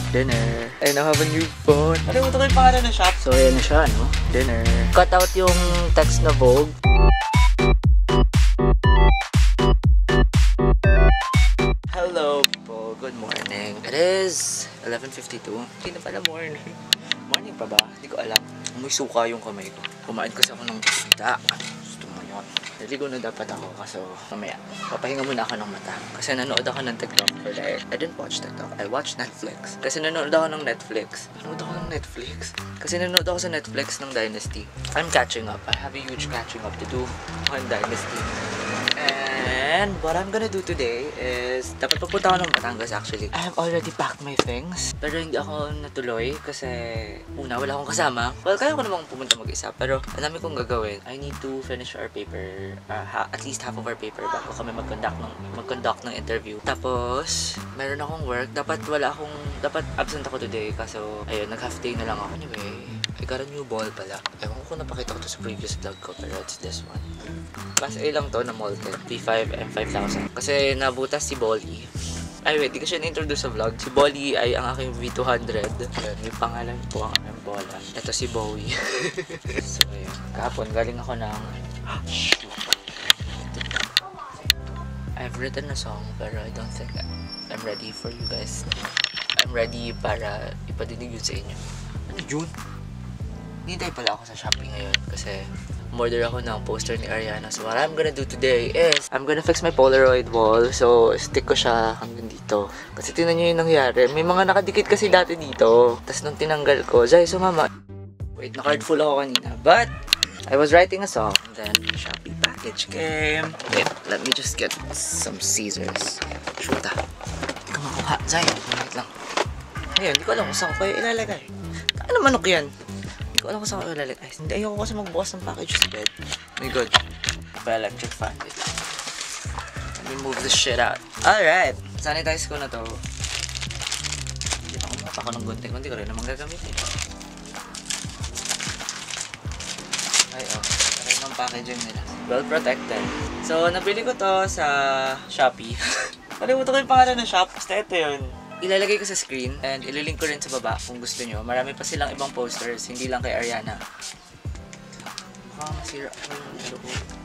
Dinner. I now have a new phone. Ano mo ito ko yung pangalan ng shop? So, ayan na siya, no? Dinner. Cut out yung text na Vogue. Hello po. Good morning. It is 11:52. Hindi na pala morning. Morning pa ba? Hindi ko alam. May suka yung kamay ko. Kumain kasi ako ng isda. Gusto mo yun. Naligo na dapat ako. Kaso mamaya, papahinga muna ako ng mata. Kasi nanood ako ng TikTok. I didn't watch TikTok. I watched Netflix. Kasi nanood ako ng Netflix. Kasi nanood ako sa Netflix ng Dynasty. I'm catching up. I have a huge catching up to do on Dynasty. And what I'm gonna do today is, dapat papunta ako ng Batangas actually. I have already packed my things. Pero hindi ako natuloy kasi una, wala akong kasama. Well, kaya ko namang pumunta mag-isa. Pero ang dami kong gagawin. I need to finish our paper, at least half of our paper bago kami mag-conduct ng interview. Tapos, meron akong work. Dapat absent ako today. Kaso, ayun, nag-half day na lang ako. Anyway, I got a new ball pala. Ewan ko kung napakita ko to sa previous vlog ko, pero it's this one. Class A lang to na Molten. P5 M5000. Kasi nabutas si Bolly. Ay wait, di ko siya na-introduce sa vlog. Si Bolly ay ang aking V200. Ayan, may pangalan po ang aming bola. Ito si Bowie. So ayan. Kahapon, galing ako ng... I've written a song, pero I don't think I'm ready for you guys. I'm ready para ipadinig yun sa inyo. Ano yun? Hintay pala ako sa Shopee ngayon kasi umorder ako ng poster ni Ariana. So what I'm gonna do today is I'm gonna fix my Polaroid wall. So stick ko siya hanggang dito. Kasi tingnan nyo yung nangyari. May mga nakadikit kasi dati dito. Tapos nung tinanggal ko, Jai, sumama. Wait, na-card full ako kanina. But I was writing a song. And then Shopee package came. Wait, let me just get some scissors. Shoota. Hindi ko makuha. Jai, wait lang. Ngayon, hindi ko alam kung saan ko kayo ilalagay. Ano manok yan? Hindi ko alam kung saan ko ilalagay. Hindi, ayoko kasi magbukas ng package sa bed. Oh my god. Pa electric fan. Wait lang. Let me move this shit out. Alright. Sanitize ko na to. Hindi ako mapa ko ng gunting. Hindi ko rin naman gagamitin. Ay, oh. Ito yung packaging nila. Well protected. So, nabili ko to sa Shopee. Palimutan ko yung pangalan ng shop. Basta ito yun. Ilalagay ko sa screen and ililink ko rin sa baba kung gusto nyo. Marami pa silang ibang posters, hindi lang kay Ariana. Baka masira ako yung loob.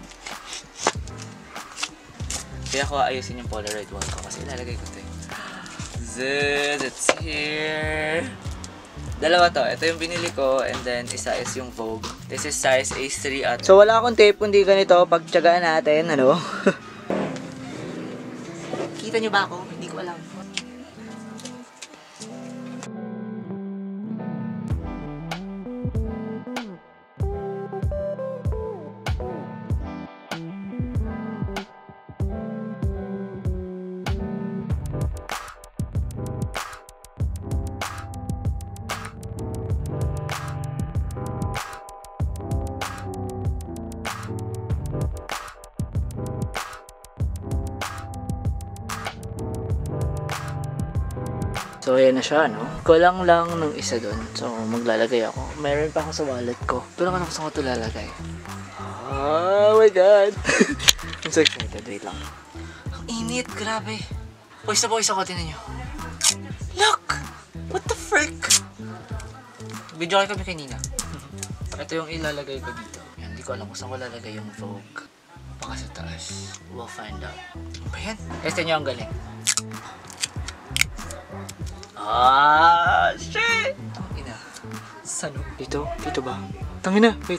Kaya ko ayusin yung Polaroid wall ko kasi ilalagay ko ito eh. It's here! Dalawa to. Ito yung binili ko and then isa is yung Vogue. This is size A3 at... So wala akong tape kundi ganito. Pagtyagaan natin, ano? Kita nyo ba ako? Hindi ko alam. So, ayan na siya, no? Kulang lang ng isa doon. So, maglalagay ako. Meron pa ako sa wallet ko. Ito lang ako saan ko ito lalagay. Oh my god! I'm so excited. Wait lang. Ang init, grabe. Boys na boys ako, tinan nyo. Look! What the frick? Video kami kanina. Ito yung ilalagay ko dito. Yan, hindi ko alam kung saan ko lalagay yung Vogue. Baka sa taas. We'll find out. Ano ba yan? Testin nyo ang galing. Ah, shit! Tangina. Saan? Dito? Dito ba? Tangina, wait.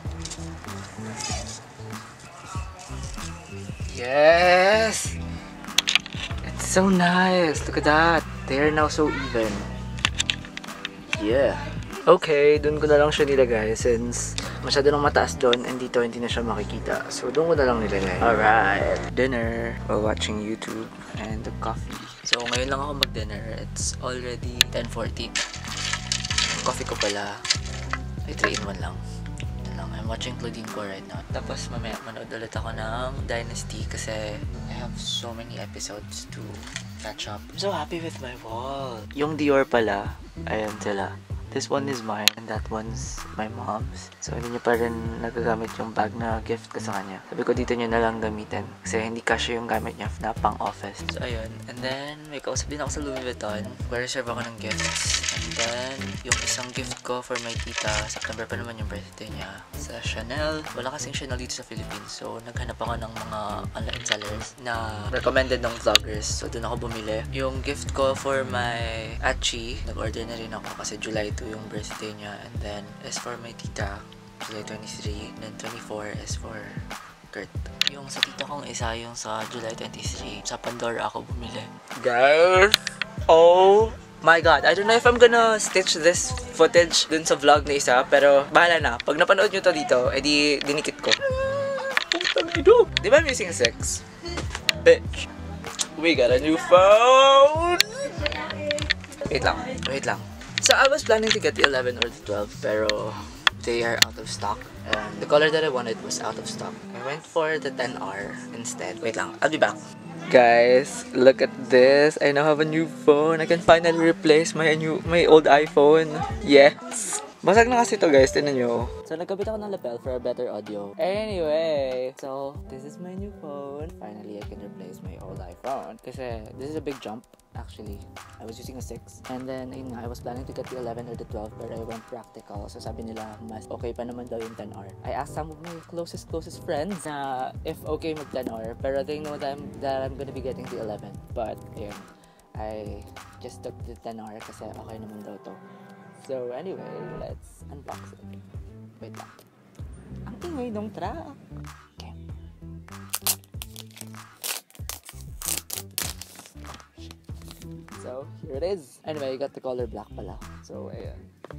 Yes! It's so nice. Look at that. They're now so even. Yeah. Okay, dun ko na lang siya nilagay since masyado nang mataas doon and dito hindi na siya makikita. So, doon ko na lang nilagay. Alright. Dinner while watching YouTube and the coffee. So, ngayon lang ako mag-dinner. It's already 10:40. Coffee ko pala ay 3-in-1 lang. I'm watching Claudine ko right now. Tapos mamaya manood ulit ako ng Dynasty kasi I have so many episodes to catch up. I'm so happy with my wall. Yung Dior pala, ayan sila. This one is mine and that one's my mom's. So hindi niya pa rin nagagamit yung bag na gift ko sa kanya. Sabi ko dito niya na lang gamitin kasi hindi kasya yung gamit niya na pang office. So ayun. And then may kausap din ako sa Louis Vuitton. Reserve ako ng gifts. And then yung isang gift ko for my tita. September pa naman yung birthday niya. Sa Chanel. Wala kasing Chanel dito sa Philippines. So naghanap ako ng mga online sellers na recommended ng vloggers. So doon ako bumili. Yung gift ko for my Achi. Nag-order na rin ako kasi July 2 yung birthday niya. And then is for my tita. July 23. And then 24 is for Kurt. Yung sa tita kong isa, yung sa July 23. Sa Pandora ako bumili. Guys! Oh my God, I don't know if I'm gonna stitch this footage dun sa vlog na isa, pero bahala na. Pag napanood nyo to dito, edi dinikit ko. Di ba I'm using a 6? Bitch. We got a new phone! Wait lang. So I was planning to get the 11 or the 12, pero they are out of stock. And the color that I wanted was out of stock. I went for the 10R instead. Wait lang, I'll be back. Guys, look at this. I now have a new phone. I can finally replace my old iPhone. Yes! Basag na kasi to guys, tinan nyo. So nagkabit ako ng lapel for a better audio. Anyway, so this is my new phone. Finally, I can replace my old iPhone. Kasi this is a big jump actually. I was using a 6. And then, ayun nga, I was planning to get the 11 or the 12 but I went practical. So sabi nila, mas okay pa naman daw yung 10R. I asked some of my closest friends na if okay mag 10R. Pero they know that I'm gonna be getting the 11. But, ayun, I just took the 10R kasi okay naman daw to. So anyway, let's unbox it. Wait lang. Ang ingay nung truck. Okay. So, here it is. Anyway, I got the color black pala. So, ayan.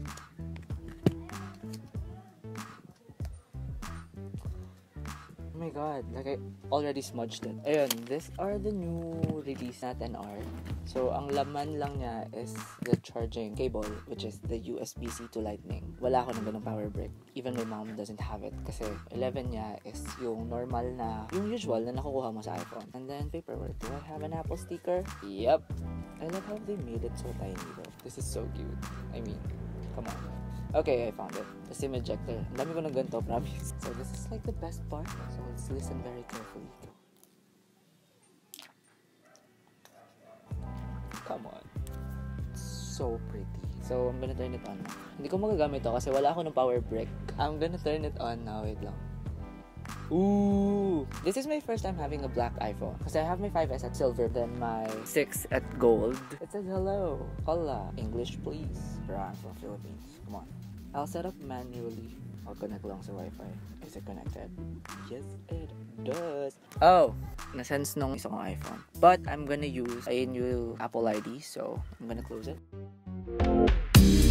Oh my God, like I already smudged it. Ayun, these are the new release na 10R. So, ang laman lang niya is the charging cable, which is the USB-C to Lightning. Wala ako ng ganung power brick. Even my mom doesn't have it kasi 11 niya is yung normal na, yung usual na nakukuha mo sa iPhone. And then, paperwork. Do I have an Apple sticker? Yep. I love how they made it so tiny though. This is so cute. I mean, come on. Okay, I found it. The SIM ejector. Ang dami ko ng ganito, promise. So this is like the best part. So let's listen very carefully. Come on. So pretty. So I'm gonna turn it on. Hindi ko magagamit to kasi wala ako ng power brick. I'm gonna turn it on now. Wait lang. Ooh! This is my first time having a black iPhone. Kasi I have my 5S at silver, then my 6 at gold. It says hello. Hola. English, please. Bro, I'm from Philippines. Come on. I'll set up manually. I'll connect lang sa Wi-Fi. Is it connected? Yes, it does. Oh! Na-sense nung isa kong iPhone. But I'm gonna use a new Apple ID, so I'm gonna close it.